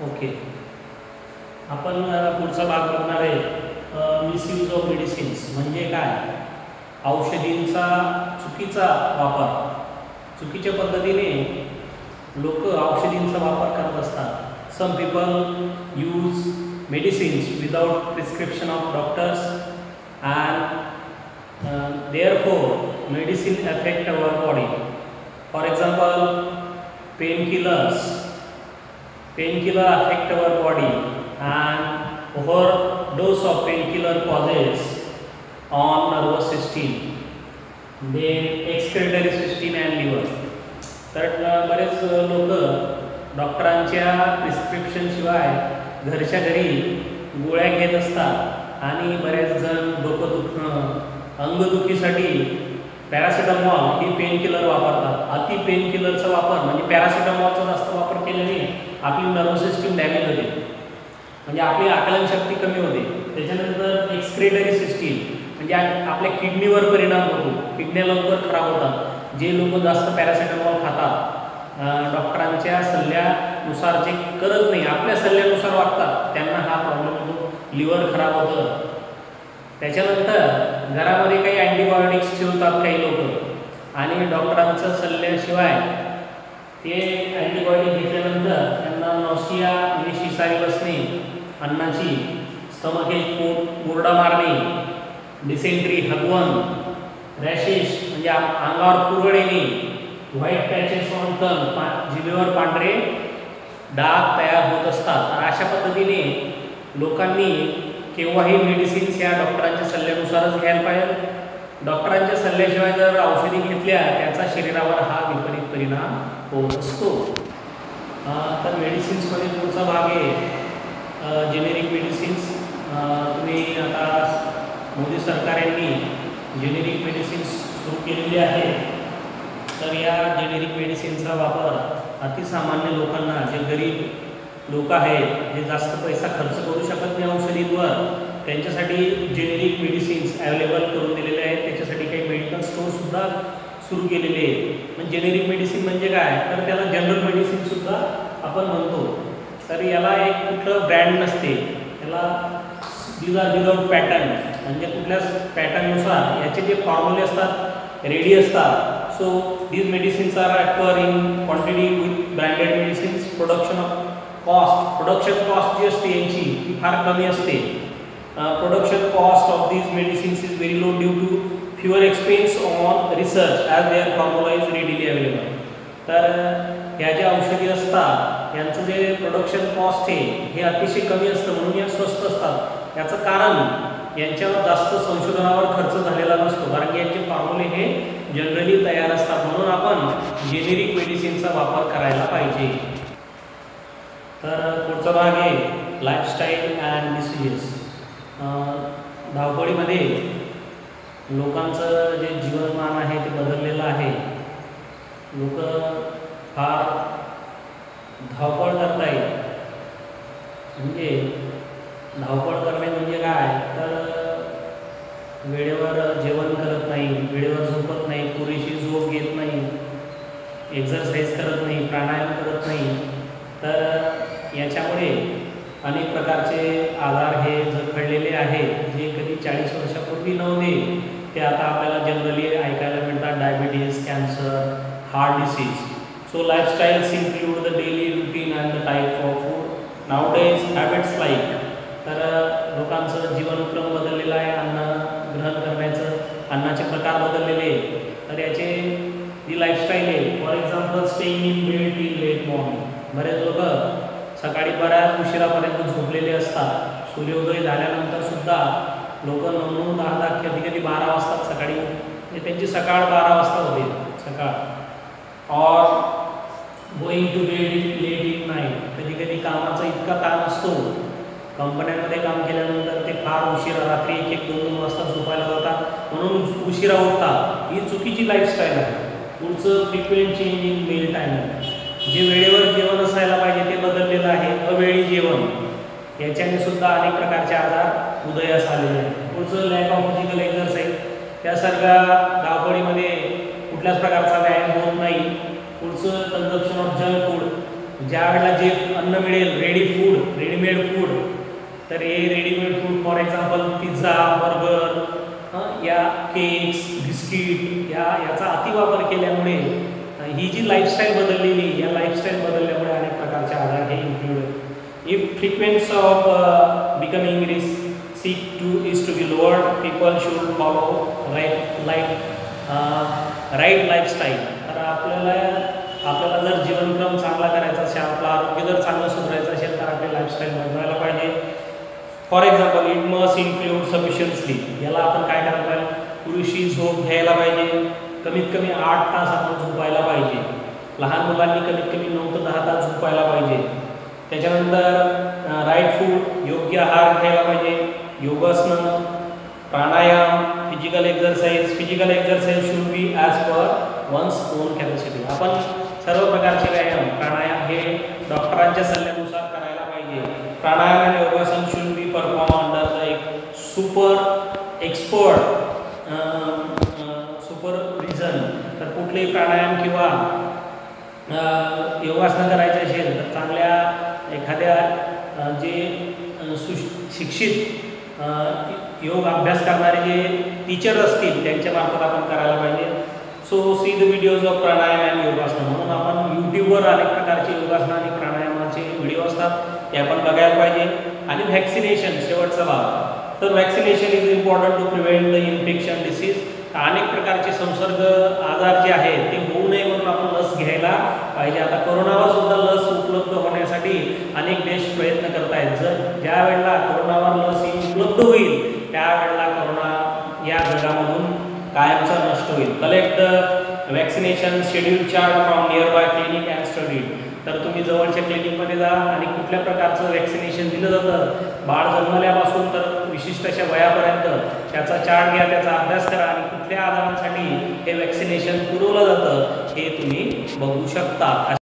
Okay. आपण पुढचा भाग बघणार आहे मिसयूज ऑफ मेडिसिन्स म्हणजे काय. औषधींचा चुकीचा वापर, चुकीच्या पद्धतीने लोक औषधींचा वापर करत असतात. Some people use medicines without prescription of doctors and therefore medicine affect our body. For example painkiller affect our body and overdose of painkiller causes on nervous system, then excretory system and liver. तर बरेच लोक डॉक्टरांच्या prescription शिवाय घरच्या घरी गोळ्या घेत असतात आणि बरेच जण डोकं दुखणं, अंगदुखीसाठी पॅरासिटामॉल ही पेनकिलर वापरतात. अति पेनकिलरचा वापर म्हणजे पॅरासिटामॉलचा जास्त वापर केल्याने आपली नर्वस सिस्टीम डॅमेज होते, म्हणजे आपली आकलनशक्ती कमी होते. त्याच्यानंतर एक्सक्रेटरी सिस्टीम म्हणजे आपल्या किडनीवर परिणाम होतो, किडन्या लवकर खराब होतात. जे लोक जास्त पॅरासिटामॉल खातात, डॉक्टरांच्या सल्ल्यानुसार जे करत नाही, आपल्या सल्ल्यानुसार वागतात, त्यांना हा प्रॉब्लेम होतो, लिव्हर खराब होतं. त्याच्यानंतर घरामध्ये काही अँटीबायोटिक्स ठेवतात काही लोक आणि डॉक्टरांचं सल्ल्याशिवाय ते अँटीबायोटिक घेतल्यानंतर त्यांना नॉसिया म्हणजे शिसारी बसणे, अन्नाची स्टमकेज मुरडा मारणे, डिसेंट्री हगवण, रॅशेस म्हणजे अंगावर पुरळ येणे, व्हाईट पॅचेस ऑन टंग जिभेवर पांढरे डाग तयार होत असतात. तर अशा पद्धतीने लोकांनी केव्हाही मेडिसिन्स या डॉक्टरांच्या सल्ल्यानुसारच घ्यायला पाहिजे. डॉक्टरांच्या सल्ल्याशिवाय जर औषधी घेतल्या त्याचा शरीरावर हा विपरीत परिणाम होत असतो. तर मेडिसिन्समध्ये पुढचा भाग आहे जेनेरिक मेडिसिन्स. तुम्ही आता मोदी सरकारने जेनेरिक मेडिसिन्स सुरू केलेली आहे. तर या जेनेरिक मेडिसिनचा वापर अतिसामान्य लोकांना, जे गरीब लोक आहेत, जे जास्त पैसा खर्च करू शकत नाही औषधींवर, त्यांच्यासाठी जेनेरिक मेडिसिन्स अवेलेबल करून दिलेले आहेत. त्याच्यासाठी काही मेडिकल स्टोअरसुद्धा सुरू केलेले आहेत. म्हणजे जेनेरिक मेडिसिन म्हणजे काय, तर त्याला जनरल मेडिसिनसुद्धा आपण म्हणतो. तर याला एक कुठलं ब्रँड नसते, त्याला विदाउट पॅटर्न म्हणजे कुठल्याच पॅटर्ननुसार याचे जे फॉर्म्युले असतात रेडी असतात. So these medicines are acquire in quantity with branded medicines. Production cost जी असते यांची ती फार कमी असते. Production cost of these medicines is very low due to fewer expense on research as their formula is readily available. तर ह्या ज्या औषधी असतात यांचं जे प्रोडक्शन कॉस्ट आहे हे अतिशय कमी असतं, म्हणून या स्वस्त असतात. याचं कारण यांच्यावर जास्त संशोधनावर खर्च झालेला नसतो, कारण की यांचे फॉर्म्युले हे जनरली तयार असतात. म्हणून आपण जेनेरिक मेडिसिनचा वापर करायला पाहिजे. तर पुढचा भाग आहे लाईफस्टाईल अँड डिसीजेस. धावपळीमध्ये लोकांचं जे जीवनमान आहे ते बदललेलं आहे. लोक फार धावपळ करत आहेत. म्हणजे धावपळ करणे म्हणजे काय, तर वेळेवर जेवण करत नाही, वेळेवर झोपत नाही, पुरेशी झोप घेत नाही, एक्झरसाईज करत नाही, प्राणायाम करत नाही. तर याच्यामुळे अनेक प्रकारचे आजार हे जखडलेले आहेत, जे कधी 40 वर्षापूर्वी नव्हते ते आता आपल्याला जनरली ऐकायला मिळतात. Diabetes, cancer, heart disease. So lifestyles include the daily routine and the type of food. Nowadays habits like. तर लोकांचं जीवनक्रम बदललेला आहे, अन्न ग्रहण करण्याचं अन्नाचे प्रकार बदललेले. तर याचे जी लाईफस्टाईल आहे, for example staying in bed till late morning. बरेच लोक सकाळी बऱ्याच उशिरापर्यंत झोपलेले असतात. सूर्योदय झाल्यानंतर सुद्धा लोक 9, 10, कधी कधी 12 वाजता सकाळी, म्हणजे त्यांची सकाळ 12 वाजता होते सकाळ. Or going to bed late in night. कधी कधी कामाचा इतका ताण असतो, कंपन्यांमध्ये काम केल्यानंतर ते फार उशिरा रात्री 1, 2 वाजता झोपायला जातात, म्हणून उशिरा उठतात. ही चुकीची लाईफस्टाईल आहे. पुढचं frequent change in meal timing. जे वेळेवर जेवण असायला पाहिजे ते बदललेलं आहे, अवेळी जेवण. याच्याने सुद्धा अनेक प्रकारचे आजार उदयास आलेले आहेत. पुढचं लॅक ऑफ फिजिकल एक्झरसाईज. त्या सगळ्या धावपळीमध्ये कुठल्याच प्रकारचा व्यायाम होत नाही. पुढचं कन्झम्पशन ऑफ जंक फूड. ज्या वेळेला जे अन्न मिळेल रेडीमेड फूड, तर हे readymade food for example pizza, burger, या केक्स, बिस्किट याचा अतिवापर केल्यामुळे ही जी लाईफस्टाईल बदललेली, या लाईफस्टाईल बदलल्यामुळे अनेक प्रकारचे आजार हे include if frequency of becoming sick is to be lowered, people should follow right lifestyle. तर आपल्याला जर जीवनक्रम चांगला करायचा असेल, आपलं आरोग्य जर चांगलं सुधारायचं असेल, तर आपली लाईफस्टाईल बदलायला पाहिजे. For example it must include sufficient sleep. याला आपण काय करायला पाहिजे? पुरेशी झोप घ्यायला पाहिजे. कमीत कमी 8 तास आपण झोपायला पाहिजे. लहान मुलांनी कमीत कमी 9 ते 10 तास झोपायला पाहिजे. त्याच्यानंतर राईट फूड, योग्य आहार घ्यायला पाहिजे. योगासनं, प्राणायाम, physical exercise should be as per one's own capacity. आपण सर्व प्रकारचे व्यायाम, प्राणायाम हे डॉक्टरांच्या सल्ल्यानुसार करायला पाहिजे. प्राणायाम आणि योगासन शुड बी परफॉर्म अंडर एक सुपरविजन. तर कुठलेही प्राणायाम किंवा योगासनं करायचे असेल तर चांगल्या एखाद्या जे शिक्षित योग अभ्यास करणारे जे टीचर असतील त्यांच्यामार्फत आपण करायला पाहिजे. So see the videos of pranayam and yogasan. म्हणून आपण यूट्यूबवर अनेक प्रकारचे योगासन आणि प्राणायामाचे व्हिडिओ असतात, ते आपण बघायला पाहिजे. आणि व्हॅक्सिनेशन, शेवटचा भाग. तर vaccination is important to prevent the infection disease. अनेक प्रकारचे संसर्ग आजार जे आहेत ते होऊ नये म्हणून आपण लस घ्यायला पाहिजे. आता कोरोनावर सुद्धा लस उपलब्ध होण्यासाठी अनेक देश प्रयत्न करत आहेत. ज्या वेळेला कोरोनावर लस उपलब्ध होईल त्यावेळेला कोरोना या जगामधून कायमचा नष्ट होईल. Collect the vaccination schedule chart from nearby clinic and study. तर तुम्ही जवळच्या क्लिनिकमध्ये जा आणि कुठल्या प्रकारचं व्हॅक्सिनेशन दिलं जातं, बाळ जन्मल्यापासून तर विशिष्ट अशा वयापर्यंत त्याचा चार्ट घ्या, त्याचा अभ्यास करा आणि कुठल्या आजारांसाठी हे व्हॅक्सिनेशन पुरवलं जातं हे तुम्ही बघू शकता.